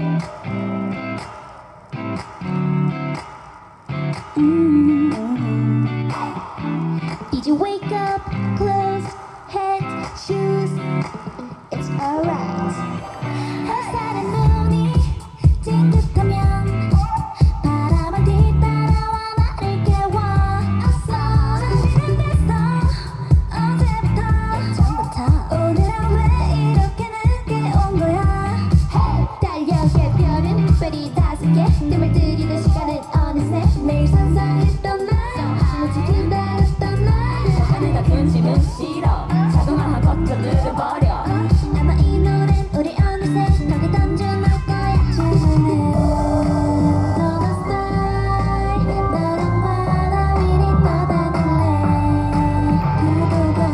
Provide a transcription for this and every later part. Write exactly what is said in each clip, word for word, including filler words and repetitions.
Did you wake up, clothes, head, shoes? It's alright. 햇살의 눈이 찡긋하면 바람은 뒤따라와 나를 깨워왔어. 준비는 됐어. 언제부터? 예전부터. 오늘은 왜 이렇게 늦게 온 거야? Hey! 달력의 별은 별이 다섯 개. 뜸을 들이던 시간은 어느새 매일 상상했던 날 마치 기다렸던 날 시간을 근심은 싫어. 자동화 버튼 눌러버려. 아마 이 노래는 우리 어느새 벽에 던져놓을 거야. 주문은 너의 스타일 너랑 바다 위를 떠다닐래. 그도가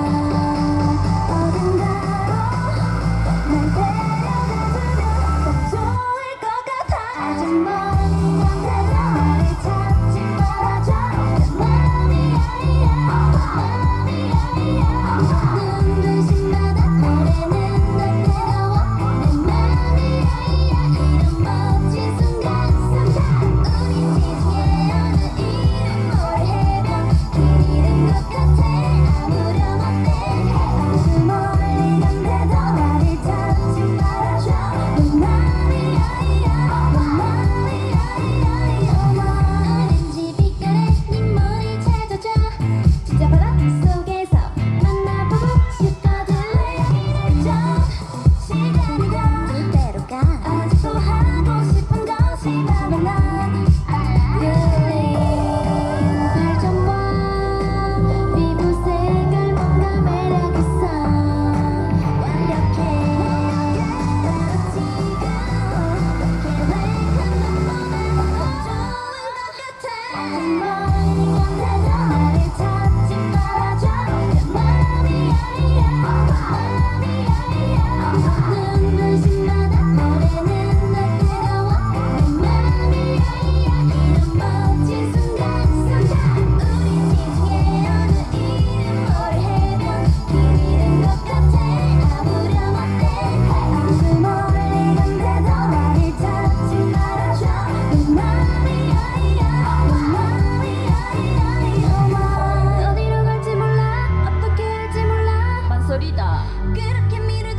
어딘가로 날 데려다주면 더 좋을 것 같아. 아직 멀리 간데도 나를 찾지 말아줘. 내 맘이야 눈부신마다 노래는 널 뜨거워. 내 맘이야 이런 멋진 순간 순간 우리 지중해 어느 이름 뭘 해도 길 잃은 것 같아. 아무렴 어때. 아주 멀리 간데도 나를 찾지 말아줘. 내 맘이야 내 맘이야 오렌지 빛깔의 네 머리 찾아줘. 진짜 바닷속에서 만나보고 싶거든. 기다려 시간이 가 그대로 가. 아직도 하고 싶은 것이 많아 난. 그린 발전과 피부 색깔 뭔가 매력 있어. 완벽해 바로 지금 계획한 것보다 좋은 것 같아. 아직 멀리 간데도 나를 찾지 말아줘. 내 맘이야 눈부신마다 노래는 널 뜨거워. 내 맘이야 이런 멋진 순간 순간 우리 지중해 어느 이름 뭘 해도 길 잃은 것 같아. 아무렴 어때. 아주 멀리 간데도 나를 찾지 말아줘. 내 맘이야 내 맘이야 어디로 갈지 몰라 어떻게 할지 몰라 만소리다. 그렇게 미루다